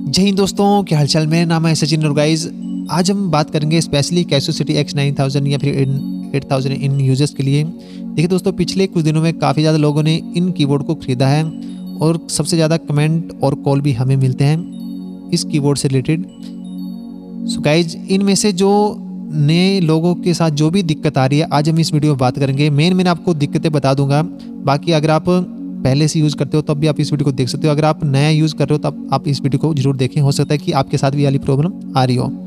जय हिंद दोस्तों, क्या हालचाल। मेरा नाम है सचिन और गाइस आज हम बात करेंगे स्पेशली कैसियो सिटी X9000 या फिर 8000 इन यूजर्स के लिए। देखिए दोस्तों, पिछले कुछ दिनों में काफ़ी ज़्यादा लोगों ने इन कीबोर्ड को ख़रीदा है और सबसे ज़्यादा कमेंट और कॉल भी हमें मिलते हैं इस कीबोर्ड से रिलेटेड। सो गाइज, इनमें से जो नए लोगों के साथ जो भी दिक्कत आ रही है आज हम इस वीडियो में बात करेंगे। मैं आपको दिक्कतें बता दूंगा। बाकी अगर आप पहले से यूज़ करते हो तब भी आप इस वीडियो को देख सकते हो। अगर आप नया यूज़ कर रहे हो तब आप इस वीडियो को जरूर देखें, हो सकता है कि आपके साथ भी ये वाली प्रॉब्लम आ रही हो।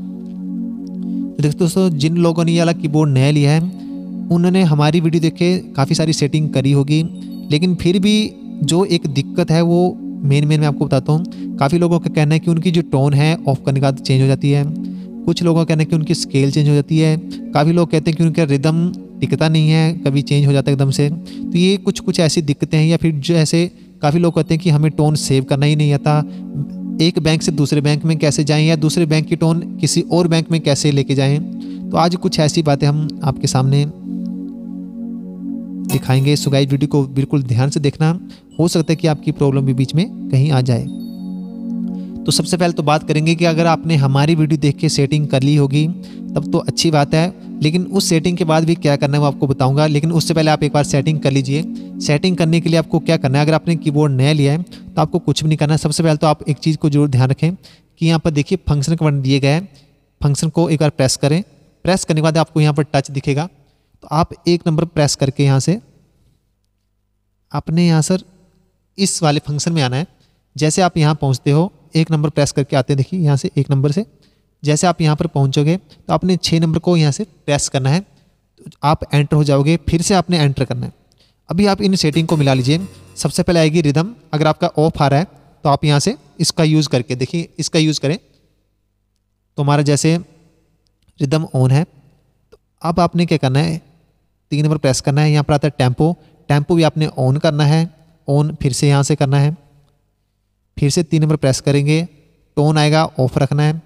तो दोस्तों, जिन लोगों ने ये वाला कीबोर्ड नया लिया है उन्होंने हमारी वीडियो देख के काफ़ी सारी सेटिंग करी होगी, लेकिन फिर भी जो एक दिक्कत है वो मेन मैं आपको बताता हूँ। काफ़ी लोगों का कहना है कि उनकी जो टोन है ऑफ करने के बाद चेंज हो जाती है। कुछ लोगों का कहना है कि उनकी स्केल चेंज हो जाती है। काफ़ी लोग कहते हैं कि उनका रिदम टिकता नहीं है, कभी चेंज हो जाता है एकदम से। तो ये कुछ ऐसी दिक्कतें हैं। या फिर जो ऐसे काफ़ी लोग कहते हैं कि हमें टोन सेव करना ही नहीं आता, एक बैंक से दूसरे बैंक में कैसे जाएं या दूसरे बैंक की टोन किसी और बैंक में कैसे लेके जाएं। तो आज कुछ ऐसी बातें हम आपके सामने दिखाएंगे। सो गाइस, वीडियो को बिल्कुल ध्यान से देखना, हो सकता है कि आपकी प्रॉब्लम भी बीच में कहीं आ जाए। तो सबसे पहले तो बात करेंगे कि अगर आपने हमारी वीडियो देख के सेटिंग कर ली होगी तब तो अच्छी बात है, लेकिन उस सेटिंग के बाद भी क्या करना है वो आपको बताऊंगा। लेकिन उससे पहले आप एक बार सेटिंग कर लीजिए। सेटिंग करने के लिए आपको क्या करना है, अगर आपने कीबोर्ड नया लिया है तो आपको कुछ भी नहीं करना है। सबसे पहले तो आप एक चीज़ को जरूर ध्यान रखें कि यहाँ पर देखिए फंक्शन का बटन दिए गए हैं। फंक्शन को एक बार प्रेस करें। प्रेस करने के बाद आपको यहाँ पर टच दिखेगा, तो आप एक नंबर प्रेस करके यहाँ से अपने यहाँ सर इस वाले फंक्शन में आना है। जैसे आप यहाँ पहुँचते हो एक नंबर प्रेस करके आते हैं, देखिए यहाँ से एक नंबर से जैसे आप यहाँ पर पहुँचोगे तो आपने 6 नंबर को यहाँ से प्रेस करना है, तो आप एंटर हो जाओगे। फिर से आपने एंटर करना है। अभी आप इन सेटिंग को मिला लीजिए। सबसे पहले आएगी रिदम। अगर आपका ऑफ आ रहा है तो आप यहाँ से इसका यूज़ करके देखिए, इसका यूज़ करें तो हमारा जैसे रिदम ऑन है। तो अब आपने क्या करना है, 3 नंबर प्रेस करना है। यहाँ पर आता है टेम्पो। टेम्पो भी आपने ऑन करना है, ऑन फिर से यहाँ से करना है। फिर से 3 नंबर प्रेस करेंगे, टोन आएगा, ऑफ रखना है।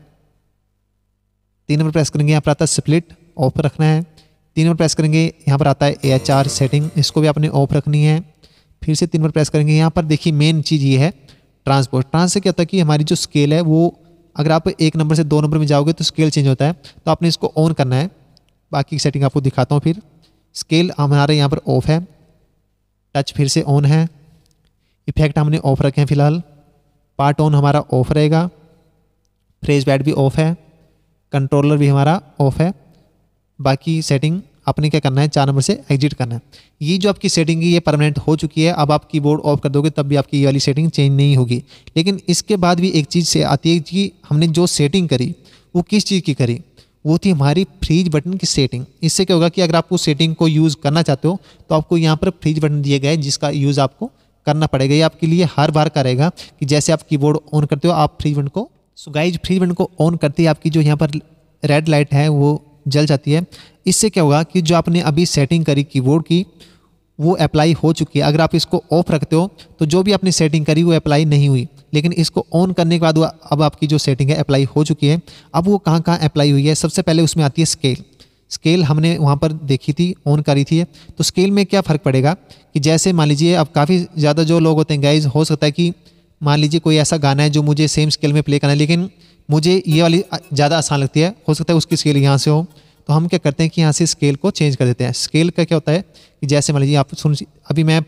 3 नंबर प्रेस करेंगे, यहाँ पर आता है स्प्लिट, ऑफ रखना है। 3 नंबर प्रेस करेंगे, यहाँ पर आता है AHR सेटिंग, इसको भी आपने ऑफ रखनी है। फिर से 3 नंबर प्रेस करेंगे। यहाँ पर देखिए मेन चीज़ ये है ट्रांसपोर्ट। ट्रांस से क्या होता है कि हमारी जो स्केल है वो अगर आप 1 नंबर से 2 नंबर में जाओगे तो स्केल चेंज होता है, तो आपने इसको ऑन करना है। बाकी सेटिंग आपको दिखाता हूँ। फिर स्केल हमारे यहाँ पर ऑफ है, टच फिर से ऑन है, इफेक्ट हमने ऑफ रखे हैं फिलहाल, पार्ट ऑन हमारा ऑफ रहेगा, फ्रेज पैड भी ऑफ है, कंट्रोलर भी हमारा ऑफ है। बाकी सेटिंग आपने क्या करना है, 4 नंबर से एग्जिट करना है। ये जो आपकी सेटिंग है ये परमानेंट हो चुकी है। अब आप कीबोर्ड ऑफ कर दोगे तब भी आपकी ये वाली सेटिंग चेंज नहीं होगी। लेकिन इसके बाद भी एक चीज़ से आती है कि हमने जो सेटिंग करी वो किस चीज़ की करी, वो थी हमारी फ्रीज बटन की सेटिंग। इससे क्या होगा कि अगर आप उस सेटिंग को यूज़ करना चाहते हो तो आपको यहाँ पर फ्रीज बटन दिए गए जिसका यूज़ आपको करना पड़ेगा। ये आपके लिए हर बार करेगा कि जैसे आप कीबोर्ड ऑन करते हो आप फ्रीज बटन को, सो गाइज फ्रीज बटन को ऑन करते ही आपकी जो यहाँ पर रेड लाइट है वो जल जाती है। इससे क्या होगा कि जो आपने अभी सेटिंग करी कीबोर्ड की वो अप्लाई हो चुकी है। अगर आप इसको ऑफ रखते हो तो जो भी आपने सेटिंग करी वो अप्लाई नहीं हुई, लेकिन इसको ऑन करने के बाद अब आपकी जो सेटिंग है अप्लाई हो चुकी है। अब वो कहाँ कहाँ अप्लाई हुई है, सबसे पहले उसमें आती है स्केल। स्केल हमने वहाँ पर देखी थी, ऑन करी थी। तो स्केल में क्या फ़र्क पड़ेगा कि जैसे मान लीजिए अब काफ़ी ज़्यादा जो लोग होते हैं गाइज, हो सकता है कि मान लीजिए कोई ऐसा गाना है जो मुझे सेम स्केल में प्ले करना है लेकिन मुझे ये वाली ज़्यादा आसान लगती है, हो सकता है उसकी स्केल यहाँ से हो। तो हम क्या करते हैं कि यहाँ से स्केल को चेंज कर देते हैं। स्केल का क्या होता है कि जैसे मान लीजिए आप सुन, अभी मैं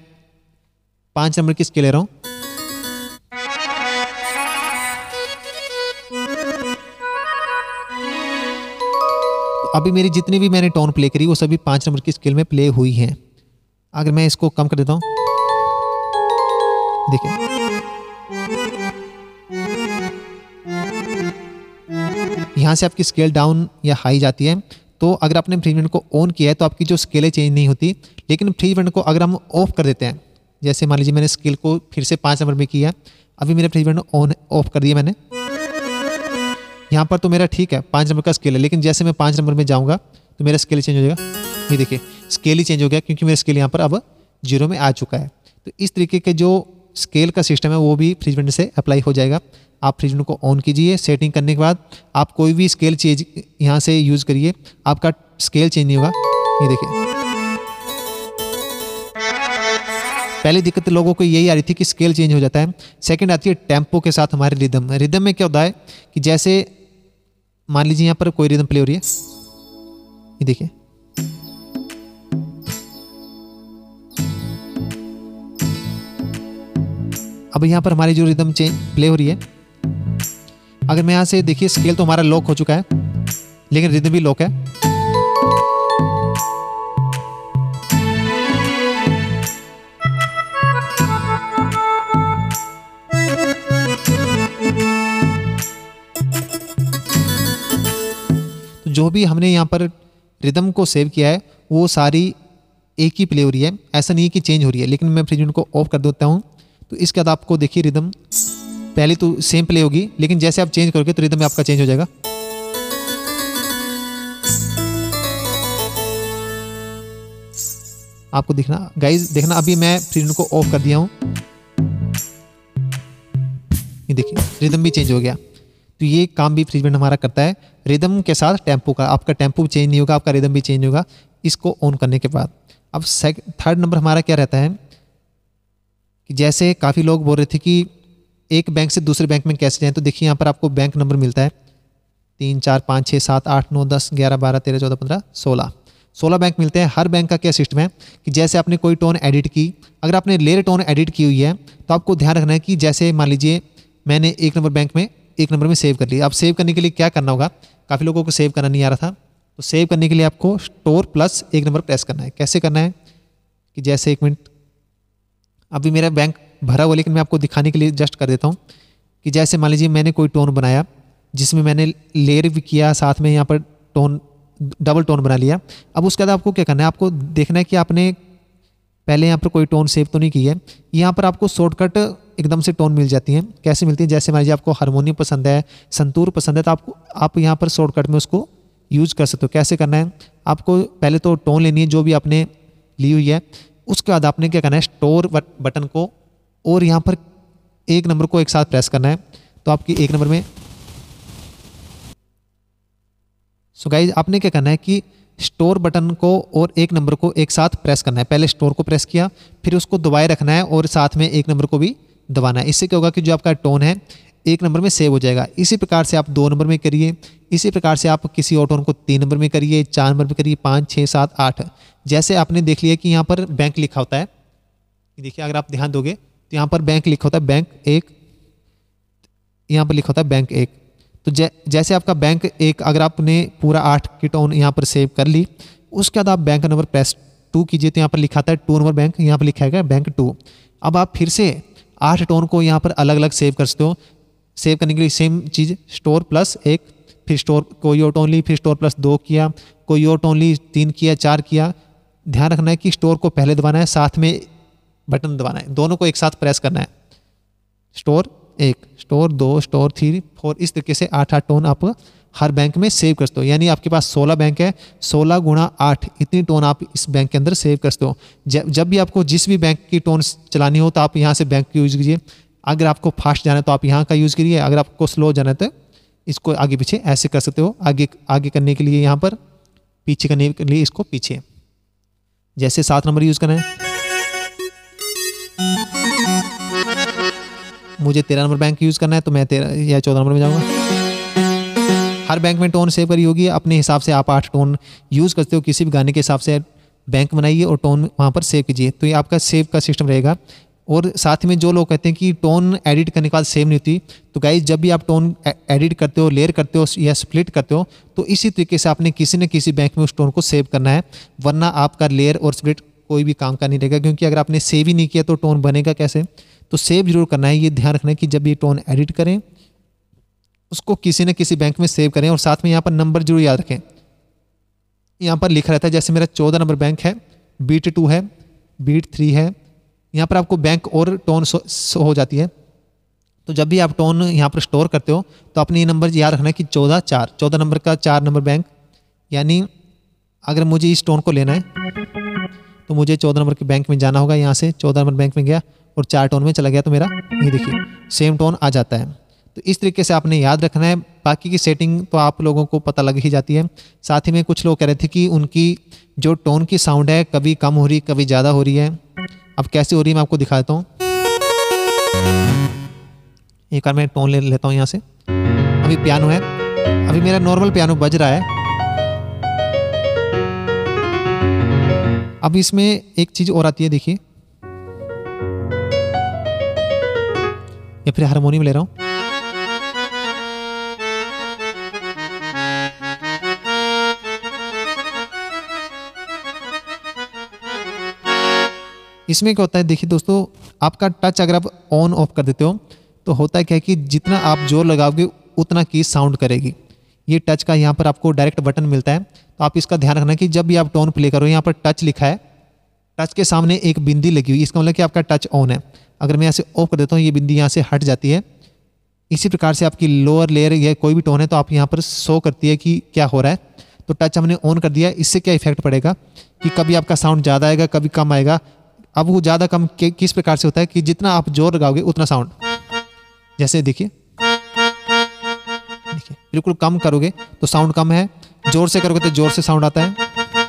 5 नंबर की स्केल ले रहा हूँ, तो अभी मेरी जितनी भी मैंने टोन प्ले करी वो सभी 5 नंबर की स्केल में प्ले हुई हैं। अगर मैं इसको कम कर देता हूँ, देखिए यहाँ से आपकी स्केल डाउन या हाई जाती है। तो अगर आपने फ्रीज बटन को ऑन किया है तो आपकी जो स्केलें चेंज नहीं होती, लेकिन फ्रीज बटन को अगर हम ऑफ कर देते हैं, जैसे मान लीजिए मैंने स्केल को फिर से 5 नंबर में किया, अभी मेरा फ्रीज बटन ऑन ऑफ कर दिया मैंने, यहाँ पर तो मेरा ठीक है 5 नंबर का स्केल है, लेकिन जैसे मैं 5 नंबर में जाऊँगा तो मेरा स्केल चेंज हो जाएगा। ये देखिए स्केल ही चेंज हो गया क्योंकि मेरा स्केल यहाँ पर अब 0 में आ चुका है। तो इस तरीके के जो स्केल का सिस्टम है वो भी फ्रीज बटन से अप्लाई हो जाएगा। आप फ्रीज बटन को ऑन कीजिए। सेटिंग करने के बाद आप कोई भी स्केल चेंज यहाँ से यूज़ करिए, आपका स्केल चेंज नहीं होगा। ये देखिए पहली दिक्कत लोगों को यही आ रही थी कि स्केल चेंज हो जाता है। सेकंड आती है टेम्पो के साथ हमारे रिदम। रिदम में क्या होता है कि जैसे मान लीजिए यहाँ पर कोई रिदम प्ले हो रही है, ये देखिए, अब यहाँ पर हमारी जो रिदम प्ले हो रही है, अगर मैं यहाँ से देखिए स्केल तो हमारा लॉक हो चुका है, लेकिन रिदम भी लॉक है। तो जो भी हमने यहाँ पर रिदम को सेव किया है वो सारी एक ही प्ले हो रही है, ऐसा नहीं है कि चेंज हो रही है। लेकिन मैं फ्रीज को ऑफ कर देता हूँ, तो इसके बाद आपको देखिए रिदम पहले तो सेम प्ले होगी, लेकिन जैसे आप चेंज करोगे तो रिदम आपका चेंज हो जाएगा। आपको दिखना गाइस, देखना अभी मैं फ्रीज को ऑफ कर दिया हूं, ये देखिए रिदम भी चेंज हो गया। तो ये काम भी फ्रीज बैंड हमारा करता है रिदम के साथ टेम्पो का। आपका टेम्पो चेंज नहीं होगा, आपका रिदम भी चेंज होगा इसको ऑन करने के बाद। अब थर्ड नंबर हमारा क्या रहता है कि जैसे काफ़ी लोग बोल रहे थे कि एक बैंक से दूसरे बैंक में कैसे जाएं, तो देखिए यहाँ पर आपको बैंक नंबर मिलता है 3 4 5 6 7 8 9 10 11 12 13 14 15 16 बैंक मिलते हैं। हर बैंक का क्या सिस्टम है कि जैसे आपने कोई टोन एडिट की, अगर आपने लेयर टोन एडिट की हुई है तो आपको ध्यान रखना है कि जैसे मान लीजिए मैंने एक नंबर में सेव कर लिया। अब सेव करने के लिए क्या करना होगा, काफ़ी लोगों को सेव करना नहीं आ रहा था, तो सेव करने के लिए आपको स्टोर प्लस एक नंबर प्रेस करना है। कैसे करना है कि जैसे एक मिनट, अभी मेरा बैंक भरा हुआ, लेकिन मैं आपको दिखाने के लिए जस्ट कर देता हूँ कि जैसे मान लीजिए मैंने कोई टोन बनाया जिसमें मैंने लेयर भी किया, साथ में यहाँ पर टोन डबल टोन बना लिया। अब उसके बाद आपको क्या करना है, आपको देखना है कि आपने पहले यहाँ पर कोई टोन सेव तो नहीं की है। यहाँ पर आपको शॉर्टकट एकदम से टोन मिल जाती हैं। कैसे मिलती है, जैसे मान लीजिए आपको हारमोनियम पसंद है, संतूर पसंद है, तो आप यहाँ पर शॉर्टकट में उसको यूज कर सकते हो। कैसे करना है, आपको पहले तो टोन लेनी है जो भी आपने ली हुई है, उसके बाद आपने क्या करना है स्टोर बटन को और यहाँ पर एक नंबर को एक साथ प्रेस करना है। तो आपकी एक नंबर में सो गाइज आपने क्या करना है कि स्टोर बटन को और एक नंबर को एक साथ प्रेस करना है। पहले स्टोर को प्रेस किया, फिर उसको दबाए रखना है और साथ में एक नंबर को भी दबाना है। इससे क्या होगा कि जो आपका टोन है एक नंबर में सेव हो जाएगा। इसी प्रकार से आप 2 नंबर में करिए, इसी प्रकार से आप किसी और टोन को 3 नंबर में करिए, 4 नंबर में करिए, 5 6 7 8। जैसे आपने देख लिया कि यहाँ पर बैंक लिखा होता है, देखिए अगर आप ध्यान दोगे तो यहाँ पर बैंक लिखा होता है बैंक 1, यहाँ पर लिखा होता है बैंक 1। तो जैसे आपका बैंक 1 अगर आपने पूरा 8 की टोन यहाँ पर सेव कर ली, उसके बाद आप बैंक नंबर प्रेस 2 कीजिए तो यहाँ पर लिखा था 2 नंबर बैंक, यहाँ पर लिखा है बैंक 2। अब आप फिर से 8 टोन को यहाँ पर अलग अलग सेव कर सकते हो। सेव करने के लिए सेम चीज़ स्टोर प्लस 1, फिर स्टोर कोई और टोन ली, फिर स्टोर प्लस 2 किया, कोई और टोन ली 3 किया, 4 किया। ध्यान रखना है कि स्टोर को पहले दबाना है, साथ में बटन दबाना है, दोनों को एक साथ प्रेस करना है। स्टोर 1, स्टोर 2, स्टोर 3, 4, इस तरीके से 8 टोन आप हर बैंक में सेव कर सकते हो। यानी आपके पास 16 बैंक है, 16 गुणा 8 इतनी टोन आप इस बैंक के अंदर सेव कर सकते हो। जब भी आपको जिस भी बैंक की टोन चलानी हो तो आप यहाँ से बैंक की यूज कीजिए। अगर आपको फास्ट जाना है तो आप यहाँ का यूज़ करिए, अगर आपको स्लो जाना है तो इसको आगे पीछे ऐसे कर सकते हो। आगे करने के लिए यहाँ पर, पीछे करने के लिए इसको पीछे। जैसे 7 नंबर यूज़ करना है, मुझे 13 नंबर बैंक यूज़ करना है तो मैं 13 या 14 नंबर में जाऊँगा। हर बैंक में टोन सेव करी होगी, अपने हिसाब से आप 8 टोन यूज़ करते हो। किसी भी गाने के हिसाब से बैंक बनाइए और टोन वहाँ पर सेव कीजिए, तो ये आपका सेव का सिस्टम रहेगा। और साथ में जो लोग कहते हैं कि टोन एडिट करने के बाद सेव नहीं होती, तो गाइस जब भी आप टोन एडिट करते हो, लेयर करते हो या स्प्लिट करते हो, तो इसी तरीके से आपने किसी न किसी बैंक में उस टोन को सेव करना है, वरना आपका लेयर और स्प्लिट कोई भी काम का नहीं रहेगा। क्योंकि अगर आपने सेव ही नहीं किया तो टोन बनेगा कैसे। तो सेव जरूर करना है। ये ध्यान रखना है कि जब ये टोन एडिट करें उसको किसी न किसी बैंक में सेव करें, और साथ में यहाँ पर नंबर जरूर याद रखें। यहाँ पर लिखा रहता है, जैसे मेरा 14 नंबर बैंक है, बीट 2 है, बीट 3 है, यहाँ पर आपको बैंक और टोन हो जाती है। तो जब भी आप टोन यहाँ पर स्टोर करते हो तो अपने ये नंबर याद रखना है कि 14 नंबर का 4 नंबर बैंक। यानी अगर मुझे इस टोन को लेना है तो मुझे 14 नंबर के बैंक में जाना होगा। यहाँ से 14 नंबर बैंक में गया और 4 टोन में चला गया, तो मेरा ये देखिए सेम टोन आ जाता है। तो इस तरीके से आपने याद रखना है। बाकी की सेटिंग तो आप लोगों को पता लग ही जाती है। साथ ही में कुछ लोग कह रहे थे कि उनकी जो टोन की साउंड है कभी कम हो रही, कभी ज़्यादा हो रही है। अब कैसे हो रही है मैं आपको दिखा देता हूँ। एक बार मैं टोन ले लेता हूँ यहाँ से। अभी पियानो है, अभी मेरा नॉर्मल पियानो बज रहा है। अब इसमें एक चीज और आती है, देखिए, या फिर हारमोनियम ले रहा हूं। इसमें क्या होता है, देखिए दोस्तों, आपका टच अगर आप ऑन ऑफ कर देते हो तो होता है क्या कि जितना आप जोर लगाओगे उतना की साउंड करेगी। ये टच का यहाँ पर आपको डायरेक्ट बटन मिलता है, तो आप इसका ध्यान रखना कि जब भी आप टोन प्ले करो, यहाँ पर टच लिखा है, टच के सामने एक बिंदी लगी हुई, इसका मतलब कि आपका टच ऑन है। अगर मैं ऐसे ऑफ कर देता हूँ, ये बिंदी यहाँ से हट जाती है। इसी प्रकार से आपकी लोअर लेयर या कोई भी टोन है तो आप यहाँ पर शो करती है कि क्या हो रहा है। तो टच हमने ऑन कर दिया, इससे क्या इफेक्ट पड़ेगा कि कभी आपका साउंड ज़्यादा आएगा, कभी कम आएगा। अब वो ज़्यादा कम किस प्रकार से होता है कि जितना आप जोर लगाओगे उतना साउंड, जैसे देखिए बिल्कुल कम करोगे तो साउंड कम है, जोर से करोगे तो जोर से साउंड आता है।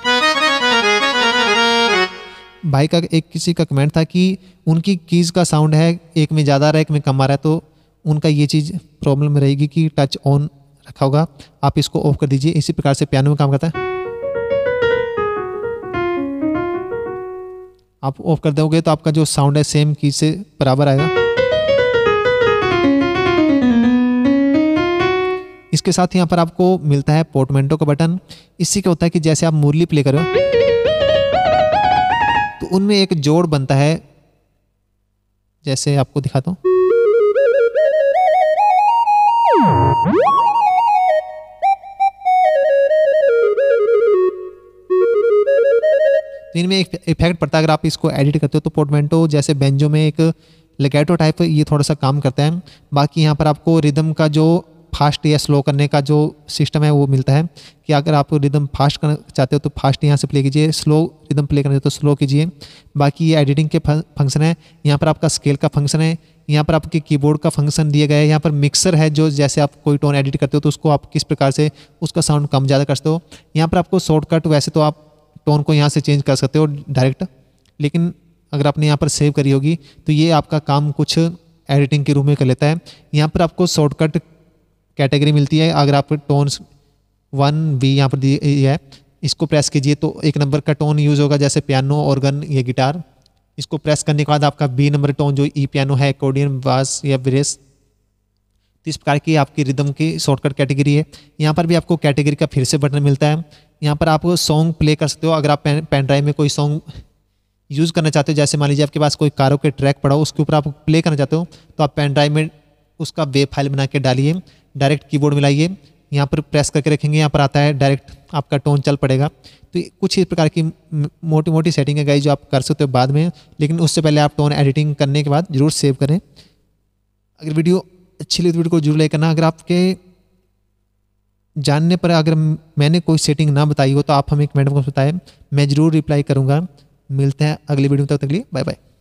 भाई का किसी का कमेंट था कि उनकी कीज का साउंड है, एक में ज़्यादा आ रहा है, एक में कम आ रहा है, तो उनका ये चीज़ प्रॉब्लम रहेगी कि टच ऑन रखा होगा, आप इसको ऑफ कर दीजिए। इसी प्रकार से पियानो में काम करता है। आप ऑफ कर दोगे तो आपका जो साउंड है सेम कीज से बराबर आएगा। इसके साथ यहाँ पर आपको मिलता है पोर्टमेंटो का बटन। इससे क्या होता है कि जैसे आप मुरली प्ले करो तो उनमें एक जोड़ बनता है, जैसे आपको दिखाता हूं। तो इनमें एक इफेक्ट पड़ता है। अगर आप इसको एडिट करते हो तो पोर्टमेंटो जैसे बेंजो में एक लेगैटो टाइप ये थोड़ा सा काम करता है। बाकी यहाँ पर आपको रिदम का जो फास्ट या स्लो करने का जो सिस्टम है वो मिलता है कि अगर आप रिदम फास्ट करना चाहते हो तो फास्ट यहाँ से प्ले कीजिए, स्लो रिदम प्ले करना चाहते हो तो स्लो कीजिए। बाकी ये एडिटिंग के फंक्शन है। यहाँ पर आपका स्केल का फंक्शन है, यहाँ पर आपके कीबोर्ड का फंक्शन दिया गया है। यहाँ पर मिक्सर है, जो जैसे आप कोई टोन एडिट करते हो तो उसको आप किस प्रकार से उसका साउंड कम ज़्यादा कर सकते हो। यहाँ पर आपको शॉर्टकट, वैसे तो आप टोन को यहाँ से चेंज कर सकते हो डायरेक्ट, लेकिन अगर आपने यहाँ पर सेव करी होगी तो ये आपका काम कुछ एडिटिंग के रूप में कर लेता है। यहाँ पर आपको शॉर्टकट कैटेगरी मिलती है। अगर आप टोन्स 1B यहाँ पर दी है, इसको प्रेस कीजिए तो 1 नंबर का टोन यूज़ होगा, जैसे पियानो, ऑर्गन या गिटार। इसको प्रेस करने के बाद आपका B नंबर टोन जो ई पियानो है, अकॉर्डियन, बास या ब्रेस। तो इस प्रकार की आपकी रिदम की शॉर्टकट कैटेगरी है। यहाँ पर भी आपको कैटेगरी का फिर से बटन मिलता है। यहाँ पर आप सॉन्ग प्ले कर सकते हो। अगर आप पेन ड्राइव में कोई सॉन्ग यूज़ करना चाहते हो, जैसे मान लीजिए आपके पास कोई कारों के ट्रैक पड़ा हो, उसके ऊपर आप प्ले करना चाहते हो, तो आप पेन ड्राइव में उसका वेब फाइल बना के डालिए, डायरेक्ट कीबोर्ड में लाइए, यहाँ पर प्रेस करके रखेंगे, यहाँ पर आता है डायरेक्ट आपका टोन चल पड़ेगा। तो कुछ इस प्रकार की मोटी मोटी सेटिंग है गाइस जो आप कर सकते हो बाद में, लेकिन उससे पहले आप टोन एडिटिंग करने के बाद जरूर सेव करें। अगर वीडियो अच्छी लगी तो वीडियो को जरूर लाइक करना। अगर आपके जानने पर अगर मैंने कोई सेटिंग ना बताई हो तो आप हमें कमेंट बॉक्स में बताएं, मैं जरूर रिप्लाई करूँगा। मिलते हैं अगली वीडियो में, तब तक के लिए बाय बाय।